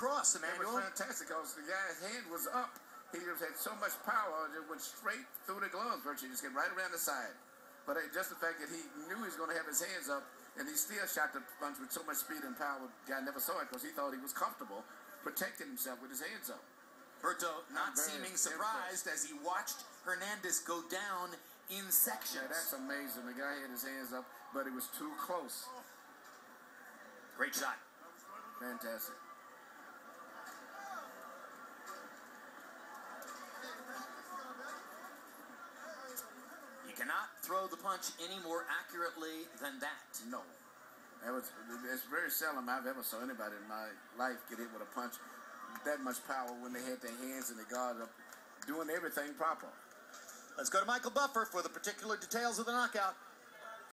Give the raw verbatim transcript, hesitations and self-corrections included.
across, Emmanuel. It was fantastic because the guy's hand was up. He just had so much power, it went straight through the gloves, virtually, just came right around the side. But it, just the fact that he knew he was going to have his hands up, and he still shot the punch with so much speed and power, the guy never saw it because he thought he was comfortable protecting himself with his hands up. Berto not seeming surprised as he watched Hernandez go down in sections. Yeah, that's amazing. The guy had his hands up, but it was too close. Great shot. Fantastic. You cannot throw the punch any more accurately than that. No. That was, it's very seldom I've ever saw anybody in my life get hit with a punch that much power when they had their hands and their guard up, doing everything proper. Let's go to Michael Buffer for the particular details of the knockout.